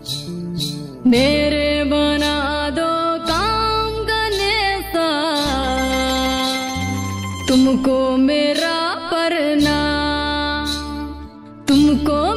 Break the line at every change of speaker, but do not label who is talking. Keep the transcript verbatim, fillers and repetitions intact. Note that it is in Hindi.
मेरे बना दो काम गनेशा, तुमको मेरा परना, तुमको